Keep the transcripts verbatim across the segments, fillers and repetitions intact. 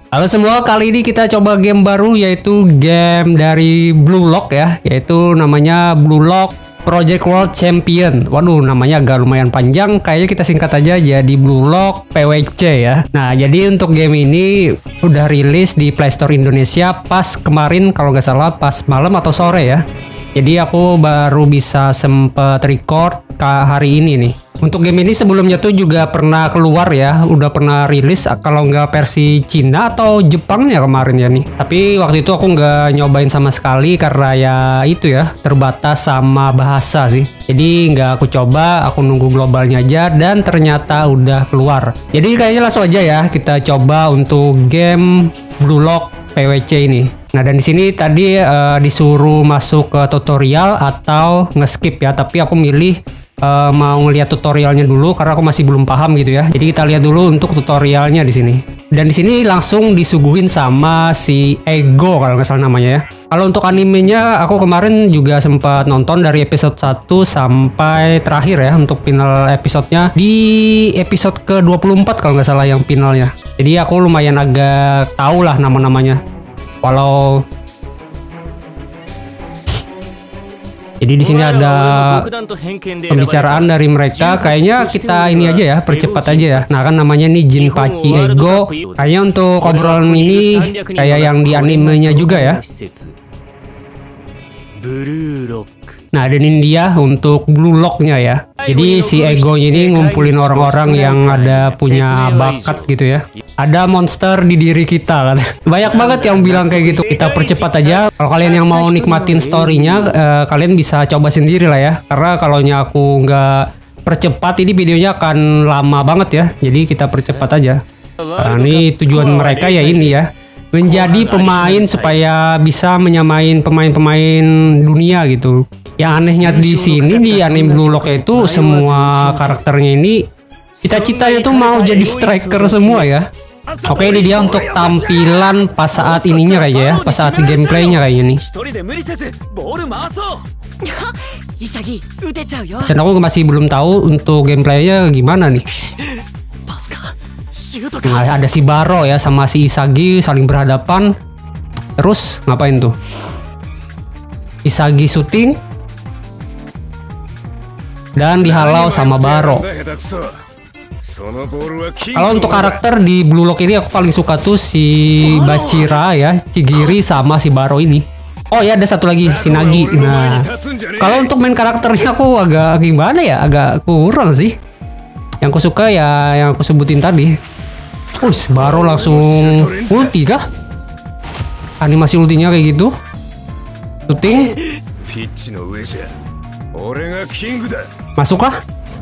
Halo semua, kali ini kita coba game baru yaitu game dari Blue Lock ya, yaitu namanya Blue Lock Project World Champion. Waduh, namanya agak lumayan panjang, kayaknya kita singkat aja jadi Blue Lock P W C ya. Nah, jadi untuk game ini udah rilis di Play Store Indonesia pas kemarin kalau nggak salah pas malam atau sore ya. Jadi aku baru bisa sempet record ke hari ini nih. Untuk game ini sebelumnya tuh juga pernah keluar ya, udah pernah rilis kalau nggak versi Cina atau Jepangnya kemarin ya nih. Tapi waktu itu aku nggak nyobain sama sekali karena ya itu ya terbatas sama bahasa sih. Jadi nggak aku coba, aku nunggu globalnya aja dan ternyata udah keluar. Jadi kayaknya langsung aja ya kita coba untuk game Blue Lock P W C ini. Nah, dan di sini tadi uh, disuruh masuk ke tutorial atau nge-skip ya, tapi aku milih Uh, mau ngeliat tutorialnya dulu karena aku masih belum paham gitu ya. Jadi kita lihat dulu untuk tutorialnya di sini. Dan di sini langsung disuguhin sama si Ego kalau nggak salah namanya ya. Kalau untuk animenya aku kemarin juga sempat nonton dari episode satu sampai terakhir ya untuk final episodenya di episode ke dua puluh empat kalau nggak salah yang finalnya. Jadi aku lumayan agak tahu lah nama-namanya. Walau jadi di sini ada pembicaraan dari mereka. Kayaknya kita ini aja ya, percepat aja ya. Nah, kan namanya nih Jinpachi Ego. Kayaknya untuk obrolan ini kayak yang di animenya juga ya. Nah, dan ini dia untuk Blue Lock-nya ya. Jadi si Ego ini ngumpulin orang-orang yang ada punya bakat gitu ya. Ada monster di diri kita kan. Banyak banget yang bilang kayak gitu. Kita percepat aja. Kalau kalian yang mau nikmatin story-nya, eh, kalian bisa coba sendiri lah ya. Karena kalau aku nggak percepat, ini videonya akan lama banget ya. Jadi kita percepat aja. Nah, ini tujuan mereka ya ini ya. Menjadi pemain supaya bisa menyamain pemain-pemain dunia gitu. Yang anehnya di sini di anime Blue Lock itu semua karakternya ini cita-citanya tuh mau jadi striker semua ya. Oke, ini dia untuk tampilan pas saat ininya kayaknya ya, pas saat gameplaynya kayaknya nih. Dan aku masih belum tahu untuk gameplaynya gimana nih. Nah, ada si Baro ya sama si Isagi saling berhadapan. Terus ngapain tuh? Isagi syuting dan dihalau sama Baro. Kalau untuk karakter di Blue Lock ini aku paling suka tuh si Bachira ya, Chigiri sama si Baro ini. Oh ya, ada satu lagi si Nagi. Nah, kalau untuk main karakternya aku agak gimana ya, agak kurang sih. Yang aku suka ya yang aku sebutin tadi. Us, Baro langsung ulti kah? Animasi ultinya kayak gitu. Shooting. Masuk kah?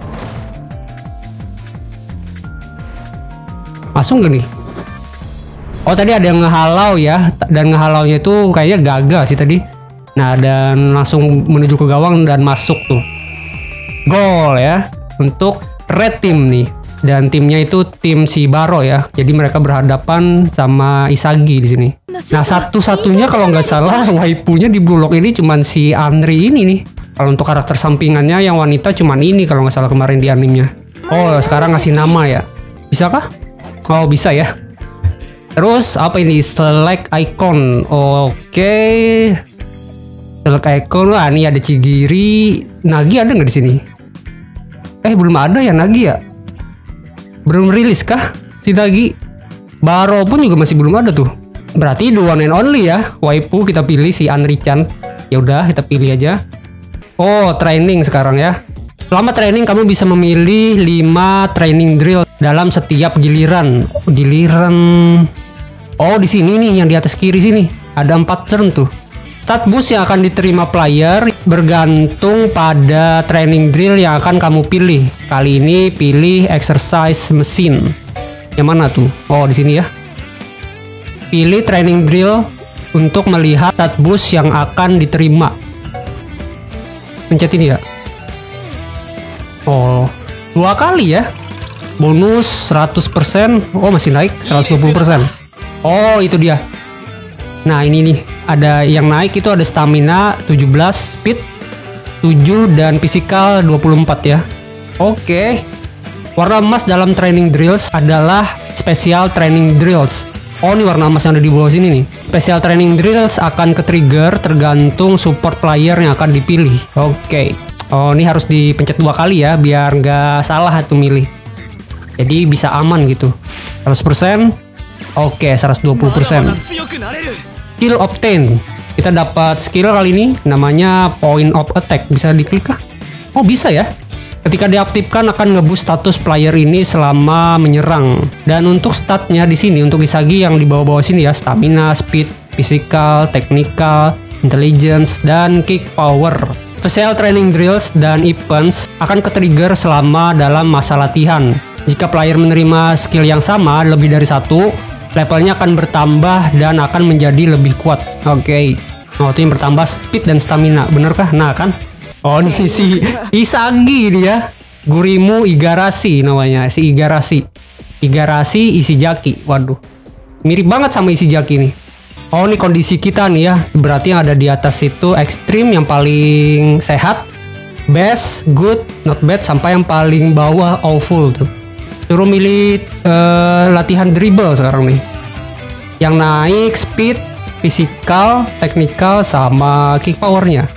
Masuk gak nih? Oh, tadi ada yang ngehalau ya. Dan ngehalaunya itu kayaknya gagal sih tadi. Nah, dan langsung menuju ke gawang dan masuk tuh. Gol ya. Untuk red team nih. Dan timnya itu tim si Baro ya. Jadi mereka berhadapan sama Isagi di sini. Nah, satu-satunya kalau nggak salah waipunya di Blue Lock ini cuman si Anri ini nih. Kalau untuk karakter sampingannya yang wanita cuman ini kalau nggak salah kemarin di animenya. Oh, sekarang ngasih nama ya. Bisakah? Oh, bisa ya. Terus apa ini? Select icon. Oke. Select icon. Wah, ini ada Chigiri. Nagi ada nggak di sini? Eh, belum ada ya Nagi ya? Belum rilis kah si Nagi? Baro pun juga masih belum ada tuh. Berarti the one and only ya. Waipu kita pilih si Anri-chan. Ya udah, kita pilih aja. Oh, training sekarang ya. Selama training kamu bisa memilih lima training drill dalam setiap giliran. Giliran. Oh, di sini nih yang di atas kiri sini. Ada empat turn tuh. Stat boost yang akan diterima player bergantung pada training drill yang akan kamu pilih. Kali ini pilih exercise machine. Yang mana tuh? Oh, di sini ya. Pilih training drill untuk melihat stat boost yang akan diterima. Pencet ini ya. Oh, dua kali ya. Bonus seratus persen. Oh, masih naik seratus dua puluh persen. Oh, itu dia. Nah, ini nih. Ada yang naik itu ada stamina tujuh belas, speed tujuh, dan physical dua puluh empat ya. Oke. Warna emas dalam training drills adalah special training drills. Oh, ini warna emas yang ada di bawah sini nih. Special training drills akan ke-trigger tergantung support player yang akan dipilih. Oke. Okay. Oh, ini harus dipencet dua kali ya, biar nggak salah tuh milih. Jadi bisa aman gitu. seratus persen. Oke, okay, seratus dua puluh persen. Skill obtain. Kita dapat skill kali ini, namanya Point of Attack. Bisa diklik kah? Oh, bisa ya. Ketika diaktifkan akan ngeboost status player ini selama menyerang. Dan untuk statnya di sini untuk Isagi yang di bawah-bawah sini ya, stamina, speed, physical, technical, intelligence, dan kick power. Special training drills dan events akan ke-trigger selama dalam masa latihan. Jika player menerima skill yang sama lebih dari satu, levelnya akan bertambah dan akan menjadi lebih kuat. Oke. Okay. Oh, itu yang bertambah speed dan stamina, benerkah? Nah kan? Oh, ini si Isagi dia. Gurimu Igarashi namanya, si Igarashi. Igarashi Ishijaki. Waduh. Mirip banget sama Ishijaki nih. Oh, ini kondisi kita nih ya. Berarti yang ada di atas itu ekstrim yang paling sehat, best, good, not bad, sampai yang paling bawah awful tuh. Suruh milih uh, latihan dribble sekarang nih. Yang naik speed, physical, technical, sama kick powernya.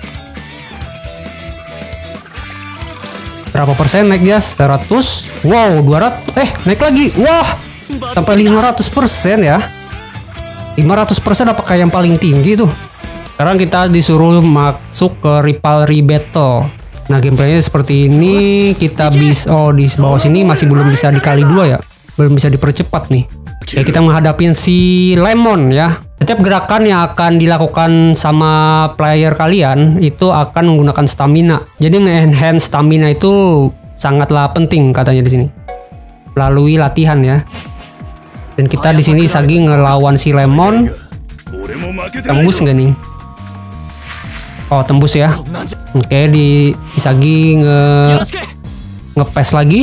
Berapa persen naik guys? seratus. Wow, dua ratus. Eh, naik lagi. Wah, sampai lima ratus persen ya. lima ratus persen apakah yang paling tinggi tuh? Sekarang kita disuruh masuk ke rivalry battle. Nah, gameplaynya seperti ini. Kita bisa, oh di bawah sini masih belum bisa dikali dua ya. Belum bisa dipercepat nih. Ya, kita menghadapin si Lemon ya. Setiap gerakan yang akan dilakukan sama player kalian itu akan menggunakan stamina. Jadi nge-enhance stamina itu sangatlah penting katanya di sini. Melalui latihan ya. Dan kita di sini Isagi ngelawan si Lemon. Tembus nggak nih? Oh, tembus ya. Oke, di Isagi nge ngepes lagi.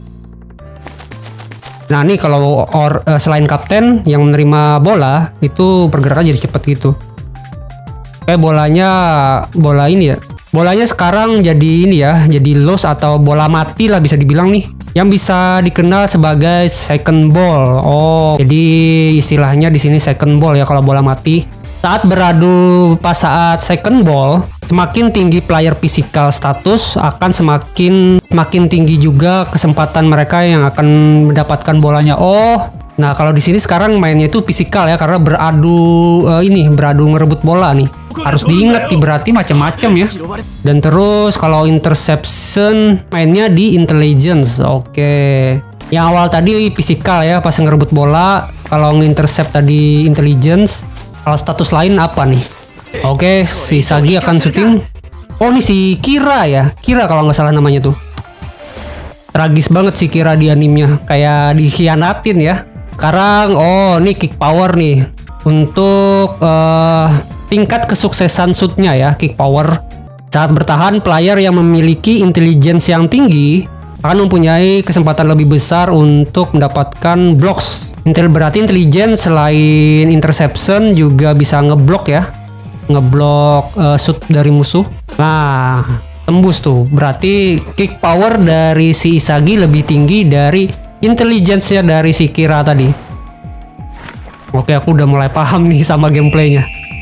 Nah, ini kalau or, uh, selain kapten yang menerima bola itu pergerakan jadi cepet gitu. Kayak bolanya bola ini ya. Bolanya sekarang jadi ini ya, jadi lost atau bola mati lah bisa dibilang nih. Yang bisa dikenal sebagai second ball. Oh, jadi istilahnya di sini second ball ya kalau bola mati. Saat beradu pas saat second ball, semakin tinggi player physical status akan semakin semakin tinggi juga kesempatan mereka yang akan mendapatkan bolanya. Oh, nah kalau di sini sekarang mainnya itu physical ya karena beradu uh, ini beradu ngerebut bola nih. Harus diingat nih berarti macam-macam ya. Dan terus kalau interception mainnya di intelligence. Oke. Yang awal tadi physical ya pas ngerebut bola, kalau nge-intercept tadi intelligence. Kalau status lain apa nih? Oke, si Isagi akan syuting. Oh, ini si Kira ya. Kira kalau nggak salah namanya tuh. Tragis banget si Kira di animenya. Kayak dikhianatin ya. Sekarang, oh ini kick power nih. Untuk uh, tingkat kesuksesan shootnya ya, kick power. Saat bertahan, player yang memiliki intelligence yang tinggi akan mempunyai kesempatan lebih besar untuk mendapatkan blocks. Intel berarti intelligence selain interception juga bisa ngeblok ya. Ngeblok uh, shoot dari musuh. Nah, tembus tuh. Berarti kick power dari si Isagi lebih tinggi dari intelligence-nya dari si Kira tadi. Oke, aku udah mulai paham nih sama gameplaynya.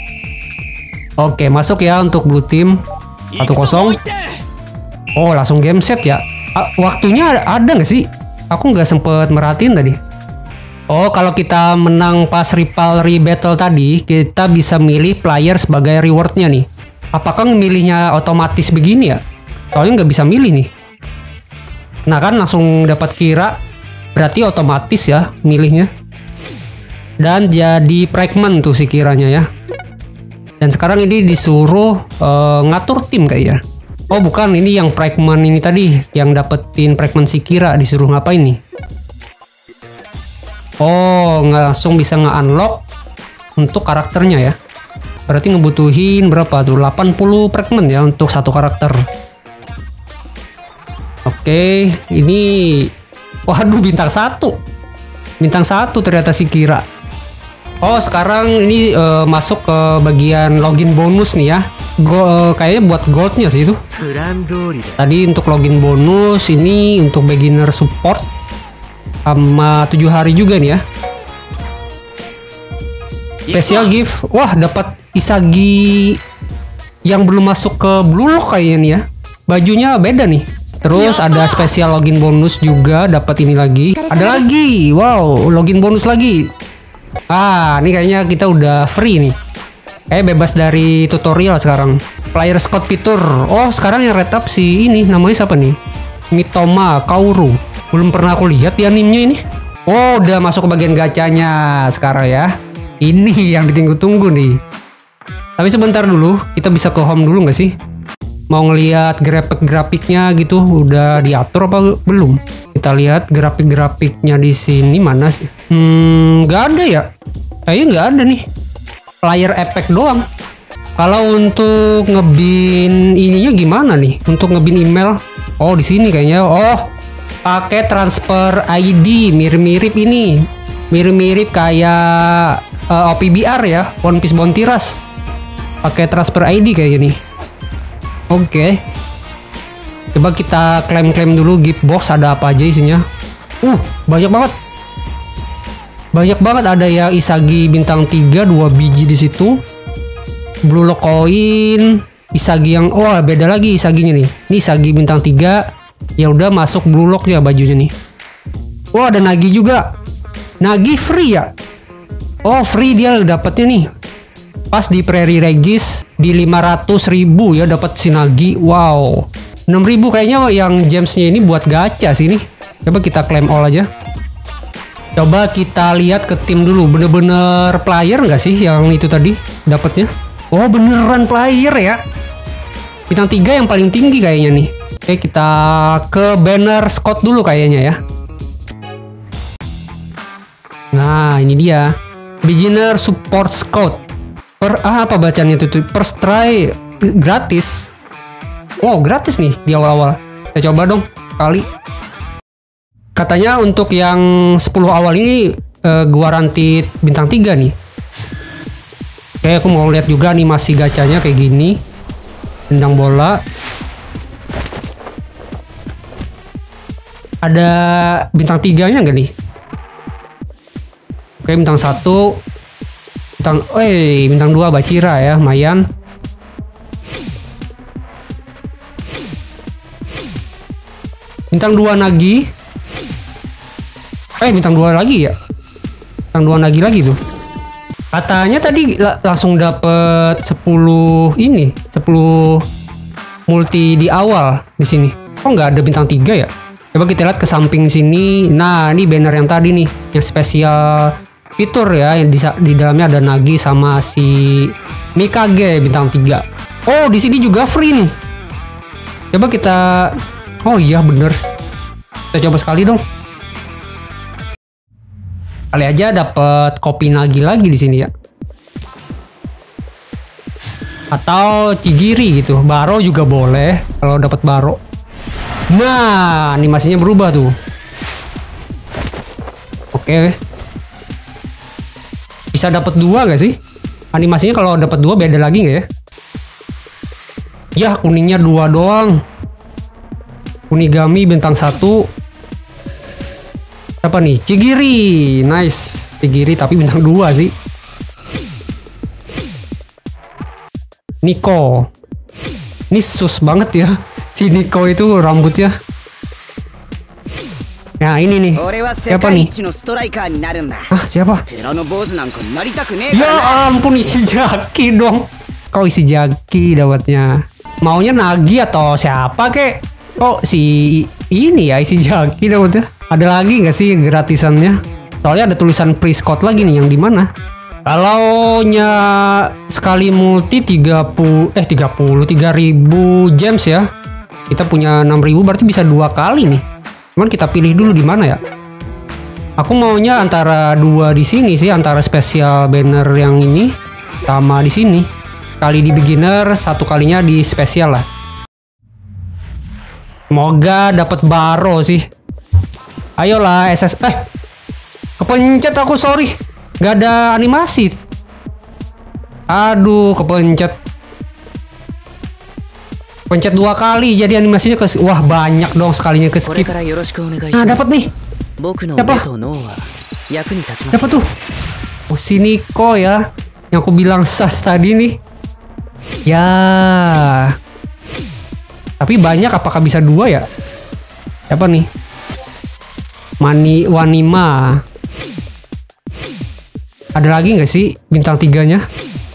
Oke, masuk ya untuk blue team. satu kosong. Oh, langsung game set ya. Waktunya ada nggak sih? Aku nggak sempet merhatiin tadi. Oh, kalau kita menang pas rivalry battle tadi, kita bisa milih player sebagai rewardnya nih. Apakah milihnya otomatis begini ya? Soalnya nggak bisa milih nih. Nah kan langsung dapat Kira, berarti otomatis ya milihnya. Dan jadi fragment tuh si Kiranya ya. Dan sekarang ini disuruh uh, ngatur tim kayaknya. Oh bukan, ini yang fragment ini tadi yang dapetin fragment si Kira disuruh ngapain nih? Oh, nggak langsung bisa nge-unlock untuk karakternya ya. Berarti ngebutuhin berapa tuh? delapan puluh fragment ya untuk satu karakter. Oke, ini waduh bintang satu. Bintang satu ternyata si Kira. Oh, sekarang ini uh, masuk ke bagian login bonus nih ya. Go, uh, kayaknya buat goldnya sih itu. Tadi untuk login bonus, ini untuk beginner support sama tujuh hari juga nih ya. Special gift. Wah, dapat Isagi yang belum masuk ke Blue Lock kayaknya nih ya. Bajunya beda nih. Terus ada spesial login bonus juga, dapat ini lagi. Ada lagi. Wow, login bonus lagi. Ah, ini kayaknya kita udah free nih. Kayak bebas dari tutorial sekarang. Player Scout Fitur. Oh, sekarang yang red up si ini namanya siapa nih? Mitoma Kaoru. Belum pernah aku lihat di animenya ini. Oh, udah masuk ke bagian gacanya sekarang ya. Ini yang ditunggu-tunggu nih. Tapi sebentar dulu, kita bisa ke home dulu nggak sih? Mau ngelihat grafik-grafiknya gitu, udah diatur apa belum? Kita lihat grafik-grafiknya di sini mana sih? Hmm, nggak ada ya? Kayaknya nggak ada nih. Player effect doang. Kalau untuk ngebin ininya gimana nih? Untuk ngebin email? Oh, di sini kayaknya. Oh, pakai transfer I D, mirip-mirip ini. Mirip-mirip kayak uh, O P B R ya, One Piece Bounty Rush. Pakai transfer I D kayaknya nih. Oke, okay. Coba kita klaim-klaim dulu gift box ada apa aja isinya. Uh, banyak banget. Banyak banget, ada yang Isagi bintang tiga dua biji di situ. Blue Lock koin, Isagi yang oh beda lagi Isaginya nih. Ini Isagi bintang tiga yang udah masuk Blue Lock-nya bajunya nih. Oh, ada Nagi juga. Nagi free ya? Oh, free dia dapatnya nih. Pas di Prairie Regis di lima ratus ribu ya dapat si Nagi. Wow, enam ribu kayaknya yang gemsnya ini buat gacha sih ini. Coba kita claim all aja. Coba kita lihat ke tim dulu, bener-bener player nggak sih yang itu tadi dapatnya? Oh, beneran player ya. Bintang tiga yang paling tinggi kayaknya nih. Oke, kita ke banner Scout dulu kayaknya ya. Nah, ini dia Beginner Support Scout. Per ah, apa bacanya itu tuh? First try gratis. Wow, gratis nih di awal-awal. Kita coba dong kali. Katanya untuk yang sepuluh awal ini uh, guaranteed bintang tiga nih. Oke, aku mau lihat juga animasi gacanya kayak gini. Tendang bola. Ada bintang tiganya nggak nih? Oke, bintang satu. Bintang, eh, bintang dua Bachira ya, Mayan. Bintang dua Nagi. Eh, bintang dua lagi ya. Bintang dua Nagi lagi tuh. Katanya tadi la langsung dapet sepuluh ini, sepuluh multi di awal di sini. Kok nggak ada bintang tiga ya? Coba kita lihat ke samping sini. Nah, ini banner yang tadi nih, yang spesial fitur ya, yang di, di dalamnya ada Nagi sama si Mikage bintang tiga. Oh, di sini juga free nih. Coba kita, oh iya bener. Kita coba sekali dong. Kali aja dapat kopi Nagi lagi di sini ya. Atau Chigiri gitu. Baro juga boleh kalau dapat Baro. Nah, animasinya berubah tuh. Oke. Bisa dapat dua gak sih? Animasinya kalau dapat dua beda lagi nggak ya? Ya, kuningnya dua doang. Kunigami bintang satu. Apa nih? Chigiri. Nice. Chigiri tapi bintang dua sih. Nico. Ini sus banget ya. Si Nico itu rambutnya. Nah, ini nih. Siapa nih? Ah, siapa? Ya ampun, Ishijaki dong. Kok Ishijaki dapatnya? Maunya Nagi atau siapa kek? Kok si ini ya Ishijaki dapatnya? Ada lagi nggak sih gratisannya? Soalnya ada tulisan pre-scout lagi nih, yang di mana? Kalau nya sekali multi tiga puluh eh tiga puluh tiga ribu gems ya. Kita punya enam ribu berarti bisa dua kali nih. Cuman kita pilih dulu di mana ya? Aku maunya antara dua di sini sih, antara spesial banner yang ini sama di sini. Kali di beginner, satu kalinya di spesial lah. Semoga dapat Baro sih. Ayolah S S eh kepencet aku, sorry. Gak ada animasi. Aduh, kepencet. Pencet dua kali jadi animasinya ke wah banyak dong sekalinya ke skip. Nah, dapat nih. Siapa? Siapa tuh? Oh, si Nico ya. yang aku bilang sas tadi nih. Ya. Tapi banyak, apakah bisa dua ya? Siapa nih? Mani Wanima. Ada lagi nggak sih bintang tiganya?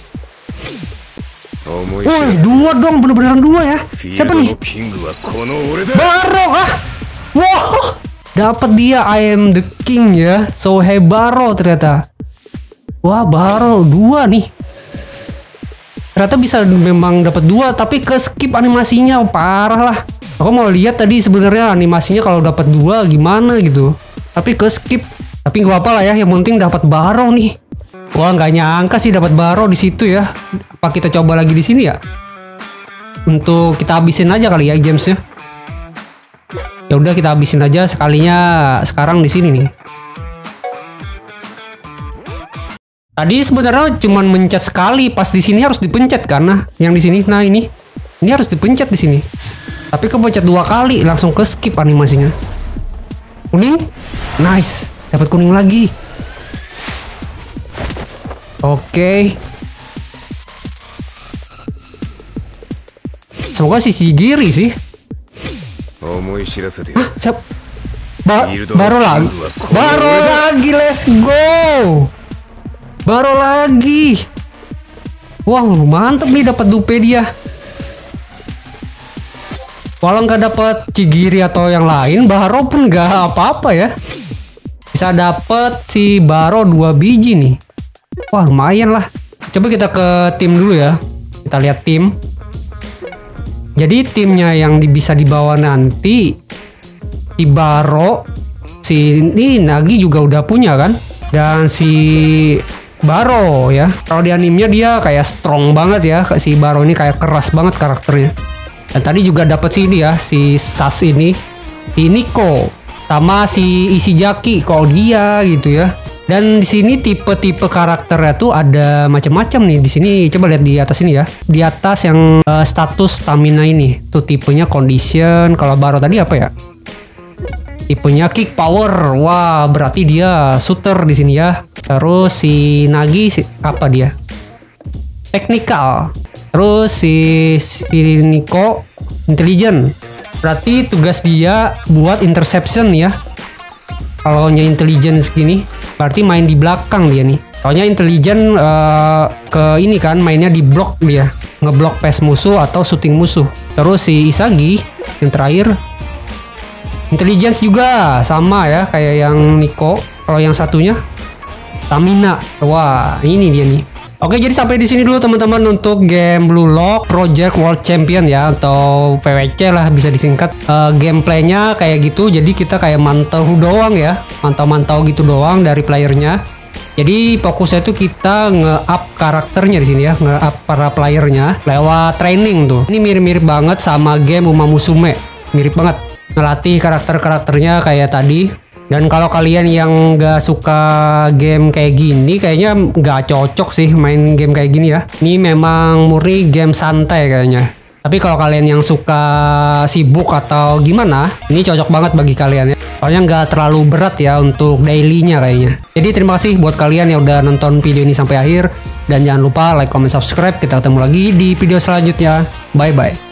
Woi, dua dong, bener-beneran dua ya. Siapa nih? Baro ah. Wow, dapat dia I am the king ya. Sohei Baro ternyata. Wah, Baro dua nih. Ternyata bisa memang dapat dua, tapi ke skip animasinya parah lah. Aku mau lihat tadi sebenarnya animasinya kalau dapat dua gimana gitu. Tapi ke skip. Tapi nggak apa lah ya, yang penting dapat Baro nih. Wah, nggak nyangka sih dapat Baro di situ ya. Apa kita coba lagi di sini ya? Untuk kita habisin aja kali ya gamesnya. Ya udah kita habisin aja sekalinya sekarang di sini nih. Tadi sebenarnya cuman mencet sekali, pas di sini harus dipencet karena yang di sini. Nah ini, ini harus dipencet di sini. Tapi kepencet dua kali langsung ke skip animasinya. Kuning, nice, dapat kuning lagi. Oke. Semoga si Shigiri sih. Hah, siap. Ba baru lagi. Baru lagi, let's go. Baru lagi. Wah, mantep nih dapat dupe dia. Walau nggak dapat Shigiri atau yang lain, Baro pun nggak apa-apa ya. Bisa dapat si Baro dua biji nih. Wah, lumayan lah. Coba kita ke tim dulu ya. Kita lihat tim. Jadi timnya yang bisa dibawa nanti si Baro, si ini Nagi juga udah punya kan, dan si Baro ya. Kalau di animenya dia kayak strong banget ya, si Baro ini kayak keras banget karakternya. Dan tadi juga dapat si ini ya, si Sas ini, si Nico, sama si Ishijaki kalau dia gitu ya. Dan di sini tipe-tipe karakternya tuh ada macam-macam nih. Di sini coba lihat di atas ini ya. Di atas yang uh, status stamina ini tuh tipenya condition. Kalau Baro tadi apa ya? Tipenya kick power. Wah, berarti dia shooter di sini ya. Terus si Nagi si, apa dia? Technical. Terus si si Nico intelligent. Berarti tugas dia buat interception ya. Kalau nya intelligence gini, berarti main di belakang dia nih. Soalnya intelligent uh, ke ini kan mainnya di block dia, ngeblok pass musuh atau shooting musuh. Terus si Isagi yang terakhir intelligence juga sama ya kayak yang Nico. Kalau yang satunya stamina. Wah, ini dia nih. Oke, jadi sampai di sini dulu teman-teman untuk game Blue Lock Project World Champion ya, atau P W C lah bisa disingkat. Uh, gameplaynya kayak gitu, jadi kita kayak mantau doang ya, mantau-mantau gitu doang dari playernya. Jadi fokusnya itu kita nge-up karakternya di sini ya, nge-up para playernya lewat training tuh. Ini mirip-mirip banget sama game Uma Musume, mirip banget. Ngelatih karakter-karakternya kayak tadi. Dan kalau kalian yang nggak suka game kayak gini, kayaknya nggak cocok sih main game kayak gini ya. Ini memang murni game santai kayaknya. Tapi kalau kalian yang suka sibuk atau gimana, ini cocok banget bagi kalian ya. Soalnya nggak terlalu berat ya untuk dailynya kayaknya. Jadi terima kasih buat kalian yang udah nonton video ini sampai akhir. Dan jangan lupa like, comment, subscribe. Kita ketemu lagi di video selanjutnya. Bye-bye.